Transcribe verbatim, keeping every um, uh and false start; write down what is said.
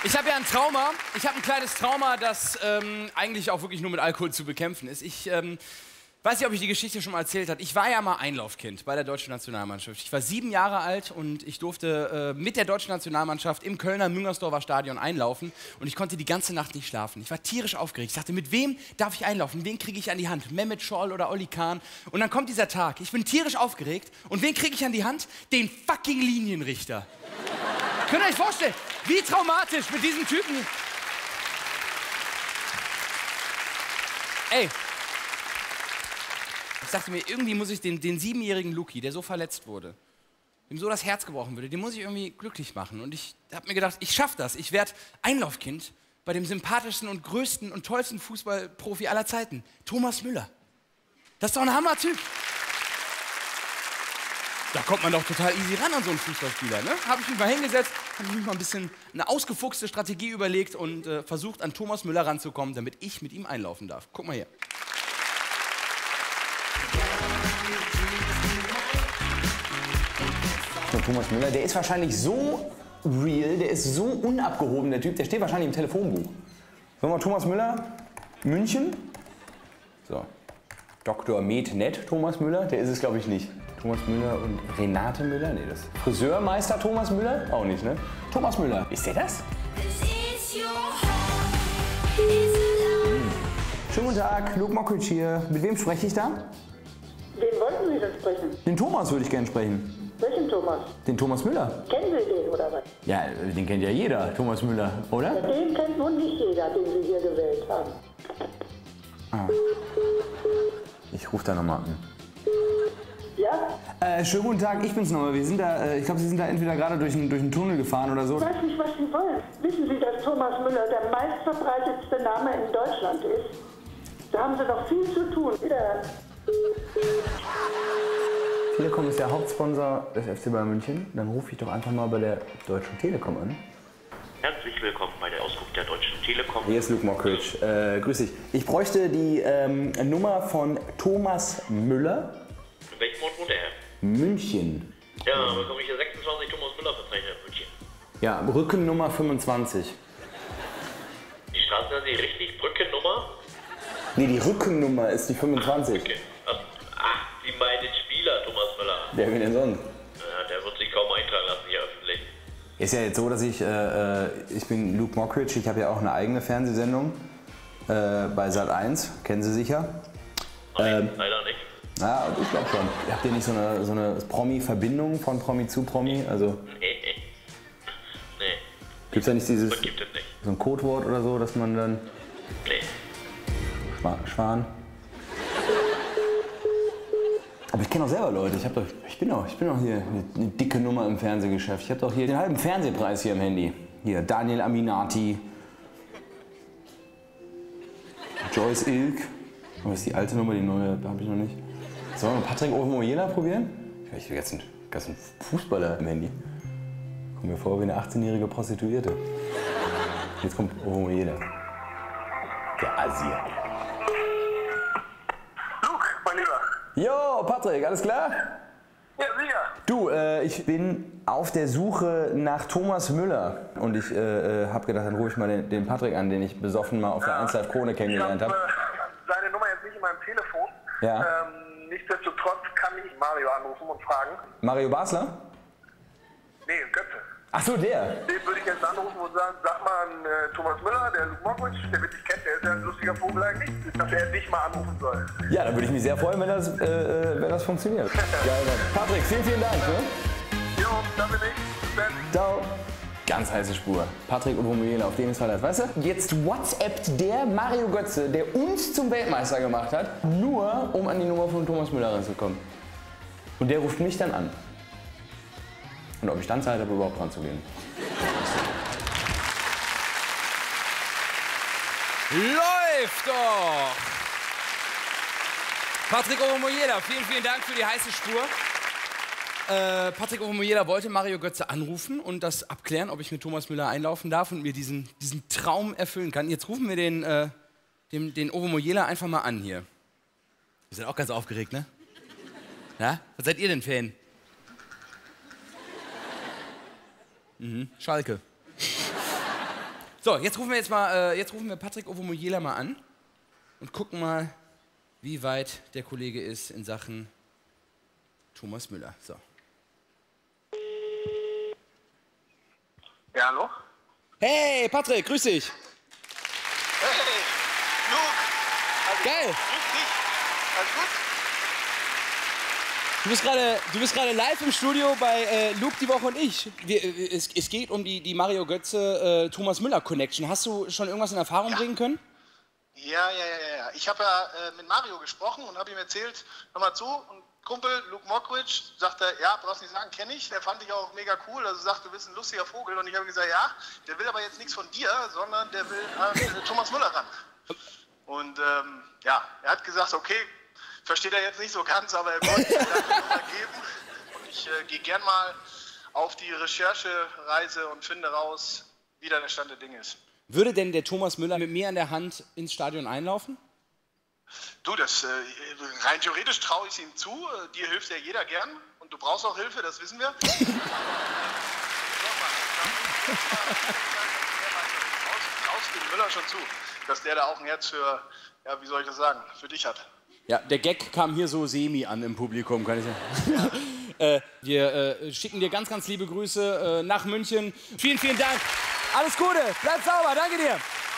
Ich habe ja ein Trauma. Ich habe ein kleines Trauma, das ähm, eigentlich auch wirklich nur mit Alkohol zu bekämpfen ist. Ich ähm, weiß nicht, ob ich die Geschichte schon mal erzählt habe. Ich war ja mal Einlaufkind bei der deutschen Nationalmannschaft. Ich war sieben Jahre alt und ich durfte äh, mit der deutschen Nationalmannschaft im Kölner Müngersdorfer Stadion einlaufen. Und ich konnte die ganze Nacht nicht schlafen. Ich war tierisch aufgeregt. Ich dachte, mit wem darf ich einlaufen? Wen kriege ich an die Hand? Mehmet Scholl oder Olli Kahn? Und dann kommt dieser Tag. Ich bin tierisch aufgeregt. Und wen kriege ich an die Hand? Den fucking Linienrichter. Könnt ihr euch vorstellen, wie traumatisch mit diesem Typen... Ey, ich dachte mir, irgendwie muss ich den, den siebenjährigen Luki, der so verletzt wurde, dem so das Herz gebrochen wurde, den muss ich irgendwie glücklich machen. Und ich habe mir gedacht, ich schaffe das. Ich werde Einlaufkind bei dem sympathischsten und größten und tollsten Fußballprofi aller Zeiten, Thomas Müller. Das ist doch ein Hammer-Typ. Da kommt man doch total easy ran an so einen Fußballspieler, ne? Habe ich mich mal hingesetzt, habe ich mich mal ein bisschen eine ausgefuchste Strategie überlegt und äh, versucht, an Thomas Müller ranzukommen, damit ich mit ihm einlaufen darf. Guck mal hier. Und Thomas Müller, der ist wahrscheinlich so real, der ist so unabgehoben, der Typ, der steht wahrscheinlich im Telefonbuch. Sollen wir Thomas Müller, München? So. Doktor Med Thomas Müller, der ist es glaube ich nicht. Thomas Müller und Renate Müller? Nee, das. Friseurmeister Thomas Müller? Auch nicht, ne? Thomas Müller. Ist der das? Hm. Schönen guten Tag, Luke Mockridge hier. Mit wem spreche ich da? Wen wollten Sie denn sprechen? Den Thomas würde ich gerne sprechen. Welchen Thomas? Den Thomas Müller. Kennen Sie den oder was? Ja, den kennt ja jeder, Thomas Müller, oder? Ja, den kennt nun nicht jeder, den Sie hier gewählt haben. Ah. Ich rufe da nochmal an. Ja? Äh, schönen guten Tag, ich bin's nochmal. Wir sind da, äh, ich glaube, Sie sind da entweder gerade durch, durch einen Tunnel gefahren oder so. Ich weiß nicht, was Sie wollen. Wissen Sie, dass Thomas Müller der meistverbreitetste Name in Deutschland ist? Da haben Sie noch viel zu tun. Wiederhören. Telekom ist der Hauptsponsor des F C Bayern München. Dann rufe ich doch einfach mal bei der Deutschen Telekom an. Herzlich willkommen bei der Auskunft der Deutschen Telekom. Hier ist Luke Mockridge. Äh, grüß dich. Ich bräuchte die ähm, Nummer von Thomas Müller. In welchem Ort wohnt der Herr? München. Ja, da bekomme ich hier sechsundzwanzig Thomas Müller verzeichnet in München. Ja, Brückennummer fünfundzwanzig. Die Straße hat die richtig, Brückennummer? Nee, die Rückennummer ist die fünfundzwanzig. Okay. Ach, ach, Sie meinen den Spieler Thomas Müller. Wer will denn sonst? Ja, der wird sich kaum eintragen lassen hier öffentlich. Ist ja jetzt so, dass ich, äh, ich bin Luke Mockridge, ich habe ja auch eine eigene Fernsehsendung äh, bei Sat eins, kennen Sie sicher. Nein, ähm, leider nicht. Ja, ich glaube schon. Habt ihr nicht so eine, so eine Promi-Verbindung von Promi zu Promi? Also, Nee, nee. Nee. gibt es da nicht dieses, Das gibt es nicht. so ein Codewort oder so, dass man dann... Nee. Schwa Schwan. Aber ich kenne auch selber Leute. Ich, hab doch, ich bin auch, ich bin auch hier eine, eine dicke Nummer im Fernsehgeschäft. Ich habe doch hier den halben Fernsehpreis hier im Handy. Hier, Daniel Aminati. Joyce Ilk. Aber das ist die alte Nummer, die neue habe ich noch nicht. Sollen wir Patrick Ovomoyela probieren? Ich will jetzt einen ganzen Fußballer im Handy. Kommt mir vor wie eine achtzehnjährige Prostituierte. Jetzt kommt Ovomoyela. Der Asier. Luke, mein Lieber. Jo, Patrick, alles klar? Ja, sicher. Du, äh, ich bin auf der Suche nach Thomas Müller. Und ich äh, äh, habe gedacht, dann rufe ich mal den, den Patrick an, den ich besoffen mal auf der eins Live Krone kennengelernt habe. Ich habe äh, seine Nummer jetzt nicht in meinem Telefon. Ja. Ähm, nichtsdestotrotz kann ich Mario anrufen und fragen. Mario Basler? Nee, Götze. Ach so, der. Den würde ich jetzt anrufen und sagen, sag mal an äh, Thomas Müller, der Luke Mockridge, der wird dich kennen, der ist ja ein lustiger Vogel eigentlich, dass er dich mal anrufen soll. Ja, dann würde ich mich sehr freuen, wenn das, äh, wenn das funktioniert. Geil, Mann. Patrick, vielen, vielen Dank. Ne? Jo, dafür nicht. Bis dann. Ciao. Ganz heiße Spur. Patrick Ovomoyela, auf den ist Verlass. Weißt du, jetzt WhatsAppt der Mario Götze, der uns zum Weltmeister gemacht hat, nur um an die Nummer von Thomas Müller ranzukommen. Und der ruft mich dann an. Und ob ich dann Zeit habe, überhaupt dran zu gehen. Läuft doch! Patrick Ovomoyela, vielen, vielen Dank für die heiße Spur. Äh, Patrick Ovomoyela wollte Mario Götze anrufen und das abklären, ob ich mit Thomas Müller einlaufen darf und mir diesen, diesen Traum erfüllen kann. Jetzt rufen wir den, äh, den, den Ovomoyela einfach mal an hier. Ihr seid auch ganz aufgeregt, ne? Ja? Was seid ihr denn, Fan? Mhm. Schalke. So, jetzt rufen wir jetzt mal, äh, jetzt rufen wir Patrick Ovomoyela mal an und gucken mal, wie weit der Kollege ist in Sachen Thomas Müller. So. Ja, hallo? Hey, Patrick, grüß dich. Hey, Luke. Also, Geil. Grüß dich. Alles gut? Du bist gerade, du bist gerade live im Studio bei äh, Luke, die Woche und ich. Wir, äh, es, es geht um die, die Mario Götze, äh, Thomas Müller Connection. Hast du schon irgendwas in Erfahrung Ja. bringen können? Ja, ja, ja, ja. Ich habe ja äh, mit Mario gesprochen und habe ihm erzählt, hör mal zu, und Kumpel Luke Mockridge sagte, ja, brauchst nicht sagen, kenne ich, der fand ich auch mega cool, also sagt, du bist ein lustiger Vogel, und ich habe gesagt, ja, der will aber jetzt nichts von dir, sondern der will an äh, Thomas Müller ran. Und ähm, ja, er hat gesagt, okay, versteht er jetzt nicht so ganz, aber er wollte es mal geben, und ich äh, gehe gern mal auf die Recherchereise und finde raus, wie da der Stand der Dinge ist. Würde denn der Thomas Müller mit mir an der Hand ins Stadion einlaufen? Du, das äh, rein theoretisch traue ich ihm zu. Äh, dir hilft ja jeder gern und du brauchst auch Hilfe, das wissen wir. Aber, äh, traust dem Müller schon zu, dass der da auch ein Herz für, ja, wie soll ich das sagen, für dich hat. Ja, der Gag kam hier so semi an im Publikum, kann ich sagen. äh, wir äh, schicken dir ganz, ganz liebe Grüße äh, nach München. Vielen, vielen Dank. Alles Gute, bleib sauber, danke dir.